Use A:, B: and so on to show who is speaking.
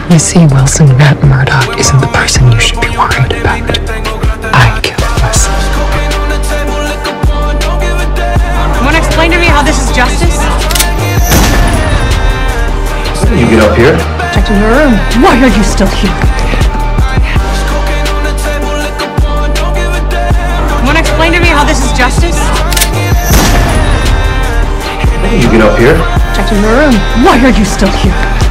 A: You see, Wilson, Matt Murdoch isn't the person you should be worried about. I killed Wilson.
B: You want to explain to me how this is justice?
C: You get up here.
B: Checked in your room. Why are you still here? You want to explain to me how this is justice?
C: You get up here.
B: Checked in your room. Why are you still here?